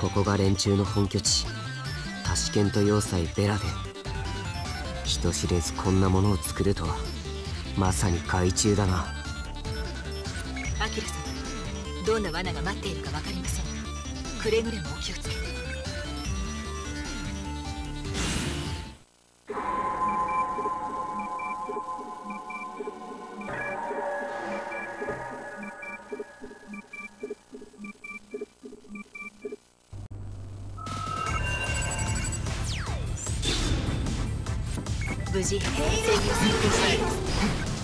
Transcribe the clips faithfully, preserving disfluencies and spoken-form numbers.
ここが連中の本拠地、タシケント要塞ベラデン。人知れずこんなものを作るとは、まさに害虫だな。 アキラさん、どんな罠が待っているか分かりません。くれぐれもお気をつけて。無事、潜入成功したいです。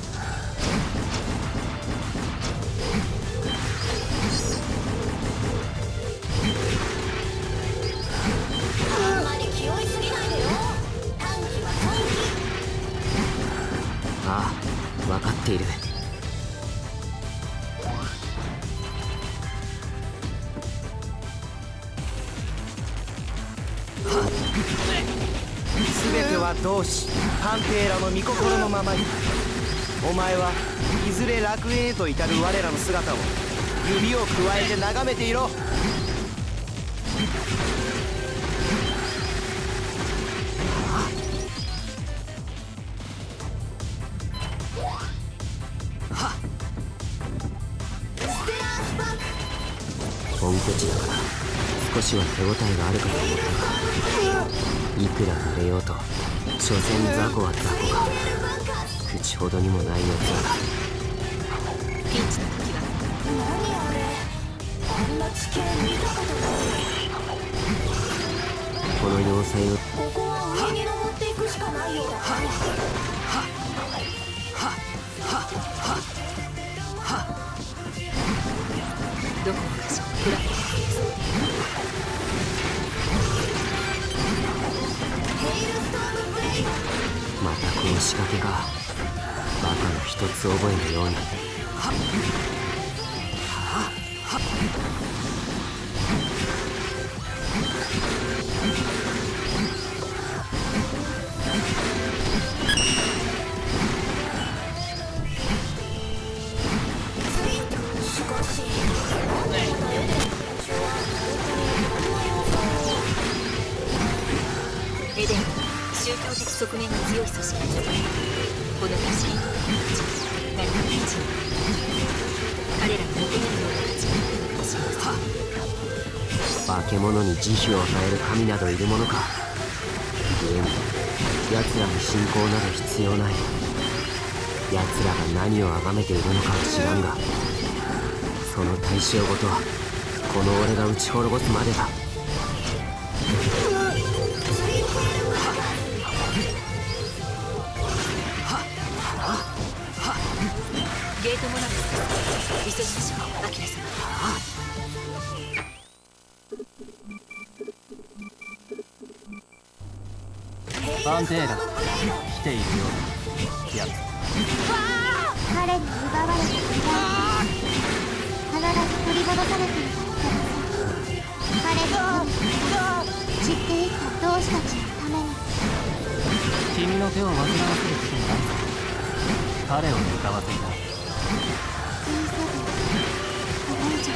あんまり気負いすぎないでよ。短期は短期。 ああ、分かっている。 全ては同志探偵らの御心のままに。お前はいずれ楽園へと至る我らの姿を指をくわえて眺めていろ。 本拠地だから少しは手応えがあるかと思ったが、いくら濡れようと所詮雑魚は雑魚か。口ほどにもないやつだ。 ピンチの時は何あれ、あんな地形見たことない。 この要塞をここは上に登っていくしかないようだ。はっはっはっはっはっどこかしらフラットです。 またこの仕掛けか。バカの一つ覚えのように。はっはっはっエデンは宗教的側面が強い組織です。このタシケントの人たち何か大事に彼らが求めるような価値があるのかもしれません。 化け物に慈悲を与える神などいるものか。故に奴らに信仰など必要ない。奴らが何を崇めているのかは知らんが、その対象ごとはこの俺が撃ち滅ぼすまでだ。 ゲートもなく急ぎましょう、アキラ様。 パンテーラ来ているようだ。やつ彼に奪われた時代必ず取り戻されているから彼のために散っていった同志たちのために。 君の手を煩わせることもない。彼を向かわせた。 気にせずこれ以上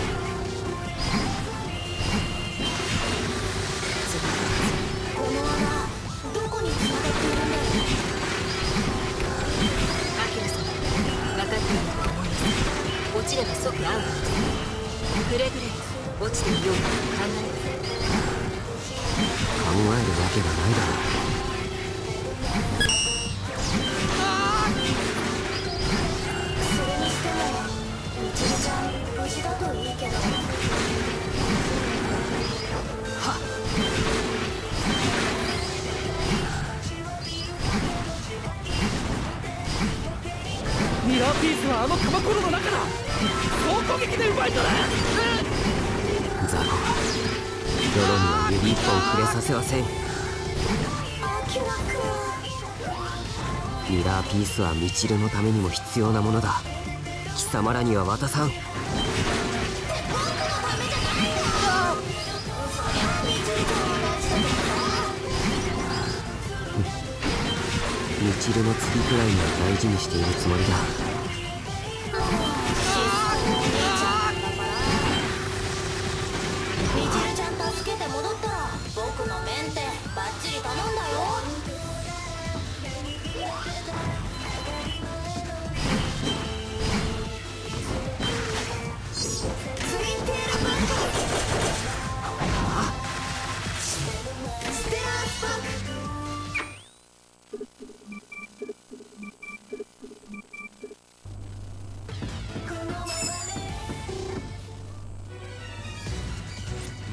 この穴どこに繋がっているんだろう。アキラさん、分かっていると思います。落ちれば即アウトです。くれぐれも落ちてみようと考える。 考えるわけがないだろう。 無事だといいけど。はっ。 ミラーピースはあの玉ころの中だ。総攻撃で奪い取れ。 雑魚が泥には指一本触れさせはせん。ミラーピースはミチルのためにも必要なものだ。貴様らには渡さん。ミチルの次くらいには大事にしているつもりだ。 ミチルちゃん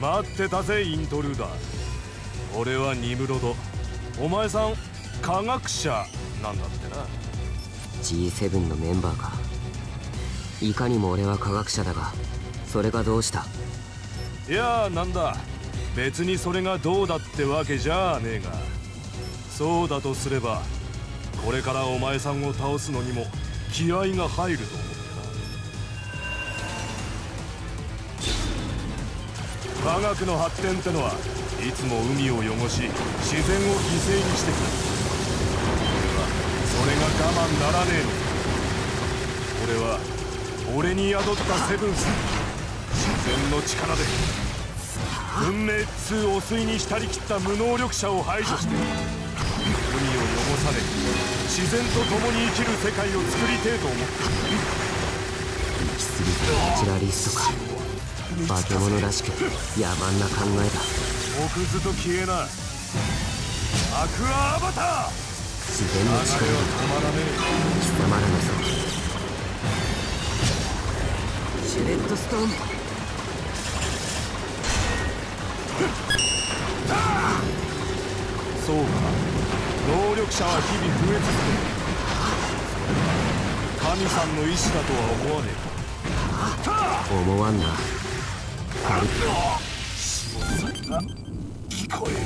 待ってたぜイントルーダー。俺はニムロド、お前さん科学者なんだってな。 ジーセブン のメンバーか。いかにも俺は科学者だが、それがどうした？ いやーなんだ、別にそれがどうだってわけじゃねえが、そうだとすればこれからお前さんを倒すのにも気合が入ると思ってな。科学の発展ってのはいつも海を汚し自然を犠牲にしてくる。俺はそれが我慢ならねえの。俺は俺に宿ったセブンス、自然の力で運命っつう汚水に浸りきった無能力者を排除して、海を汚され自然と共に生きる世界を作りてえと思ってる。 行き過ぎたナチュラリストか。化け物らしく野蛮な考えだ。 奥ずと消えな。アクアアバター、 自然の力で止まらねえ。 貴様らのぞシュレッドストーン。 そうか、能力者は日々増え続ける。神さんの意志だとは思わねえか。 思わんな。カリ詳細が聞こえる。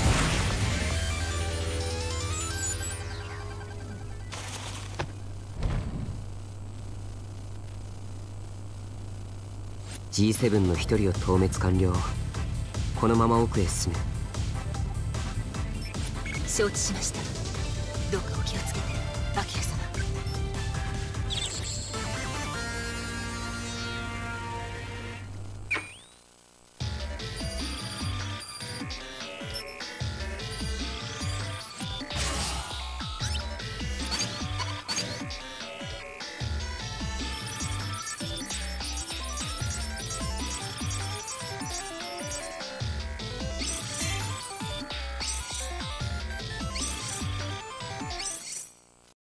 ジーセブン の一人を討滅完了。このまま奥へ進む。 承知しました。どうかお気をつけて。